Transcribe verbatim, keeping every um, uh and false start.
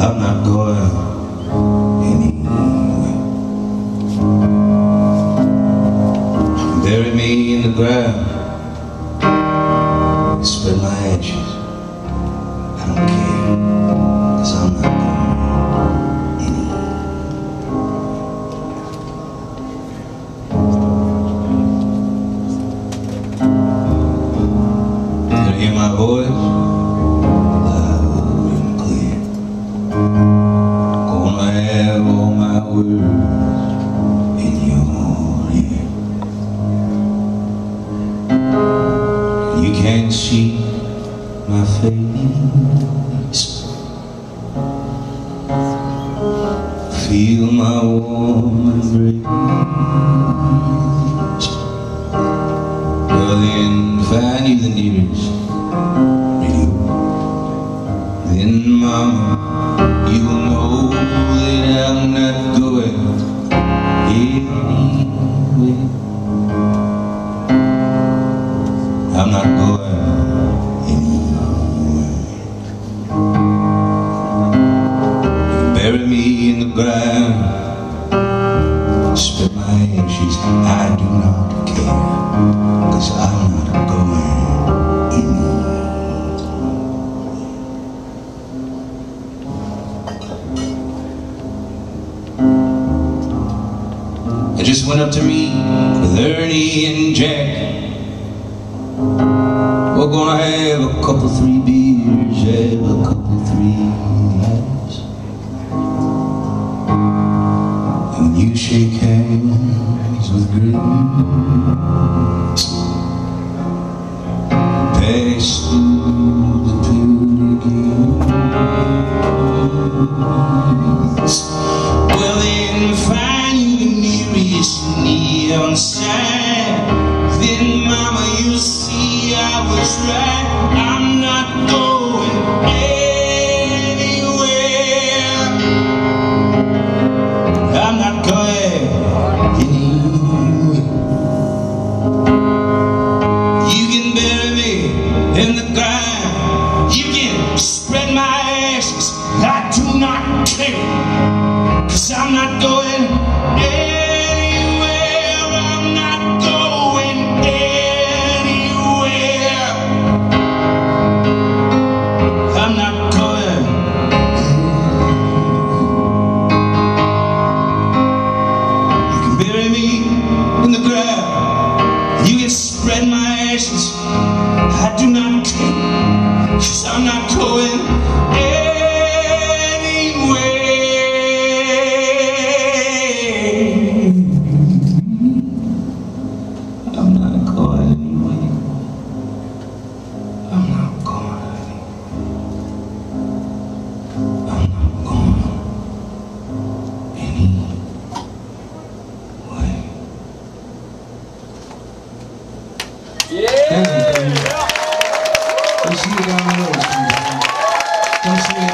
I'm not going anywhere. Bury me in the ground, spread my ashes. I don't care, 'cause I'm not going anywhere. You hear my voice? In your ear, you can't see my face, feel my warm embrace. Well then, find you the nearest radio, then mama, you will know that I'm not going anywhere. I'm not going anywhere. You bury me in the ground, spread my ashes. I do not care, 'cause I'm not going anywhere. I just went up to meet with Ernie and Jack. We're gonna have a couple, three beers, have a couple, three laughs. And when you shake hands with grace, pass through the pearly gates. Well then, find you the nearest neon sign, then mama, you'll see I was right. I'm not going anywhere. I'm not going anywhere. You can bury me in the ground, you can spread my ashes. I do not care, 'cause I'm not going anywhere. I'm not going anywhere. I'm not going. You can bury me in the ground, you can spread my ashes. I do not care, 'cause I'm not going anywhere. I'm not going anywhere. I'm not going anywhere. I'm not going anywhere. Yeah! Thank you. We'll see you down the road. Don't see you.